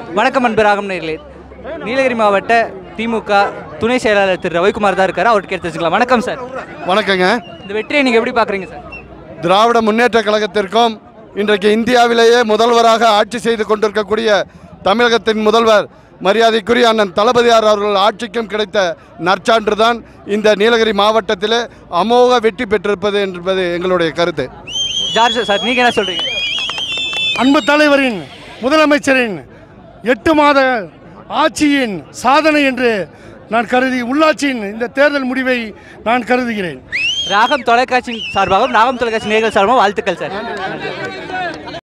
வணக்கம் அன்பு ராகம்நேயர்களே. நீலகிரி மாவட்ட திமுக துணை செயலாளர் திரு ரவிக்குமார் தான் இருக்காரு. அவர்கிட்ட கேட்டு தெரிஞ்சுக்கலாம். வணக்கம் சார். வணக்கங்க. இந்த வெற்றியை நீங்கள் எப்படி பார்க்குறீங்க சார்? திராவிட முன்னேற்ற கழகத்திற்கும் இன்றைக்கு இந்தியாவிலேயே முதல்வராக ஆட்சி செய்து கொண்டிருக்கக்கூடிய தமிழகத்தின் முதல்வர் மரியாதைக்குரிய அண்ணன் தளபதியார் அவர்கள் ஆட்சிக்கும் கிடைத்த நற்சான்று தான் இந்த நீலகிரி மாவட்டத்தில் அமோக வெற்றி பெற்றிருப்பது என்பது எங்களுடைய கருத்து. ஜார்ஜ் சார், நீங்கள் என்ன சொல்கிறீங்க? அன்பு தலைவரின் முதலமைச்சரின் 8 மாத ஆட்சியின் சாதனை என்று நான் கருதி உள்ளாட்சியின் இந்த தேர்தல் முடிவை நான் கருதுகிறேன். ராகம் தொலைக்காட்சி சார்பாகவும் நாகம் தொலைக்காட்சி நேயர்கள் சார்பாகவும் வாழ்த்துக்கள் சார்.